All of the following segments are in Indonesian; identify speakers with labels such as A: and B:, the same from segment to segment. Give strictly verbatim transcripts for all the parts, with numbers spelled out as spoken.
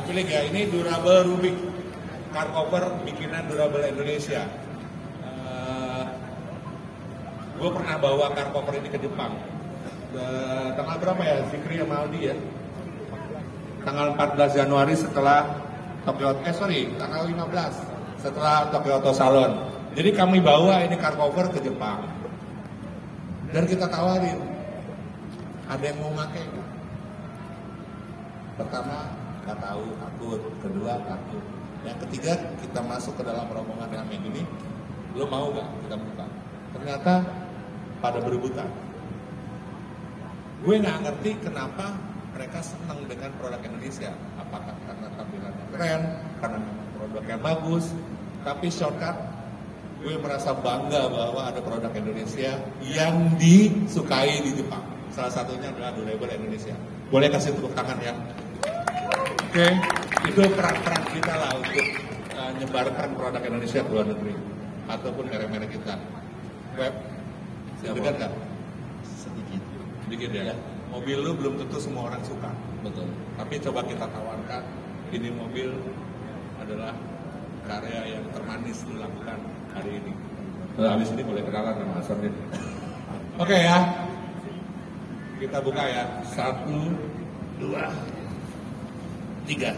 A: Pilih ya, ini durable Rubik car cover bikinan durable Indonesia. Uh, gue pernah bawa car cover ini ke Jepang. Uh, tanggal berapa ya, Fikri sama Aldi ya? Tanggal empat belas Januari setelah Tokyo, eh sorry, tanggal lima belas setelah Tokyo Auto Salon. Jadi kami bawa ini car cover ke Jepang. Dan kita tawarin, ada yang mau pakai nggak? Pertama, nggak tahu, takut. Kedua, takut. Yang ketiga, kita masuk ke dalam rombongan ramai gini, lo mau nggak kita buka? Ternyata pada berebutan. Gue nggak ngerti kenapa mereka senang dengan produk Indonesia. Apakah karena tampilannya keren, karena memang produknya bagus, tapi shortcut, gue merasa bangga bahwa ada produk Indonesia yang disukai di Jepang. Salah satunya adalah durable Indonesia. Boleh kasih tepuk tangan ya? Oke, okay. Itu peran-peran kita lah untuk uh, nyebarkan produk Indonesia ke luar negeri ataupun merek-merek kita. Web, dekat nggak?
B: Sedikit.
A: Sedikit ya. ya. Mobil lu belum tentu semua orang suka.
B: Betul.
A: Tapi coba kita tawarkan, ini mobil adalah karya yang termanis dilakukan hari ini. Nah, habis ini boleh kenalan sama Asarnya. Oke okay, ya. Kita buka ya. Satu, dua, tiga.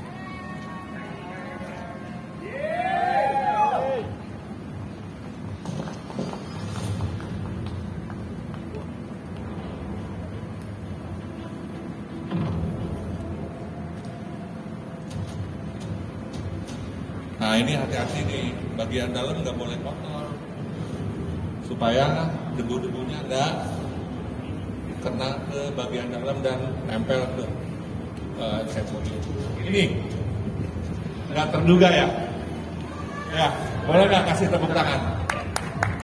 A: Nah ini hati-hati nih, bagian dalam nggak boleh kotor supaya debu-debunya nggak kena ke bagian dalam dan nempel ke uh, sensori. Ini nggak terduga ya? Ya, boleh nggak kasih tepuk tangan?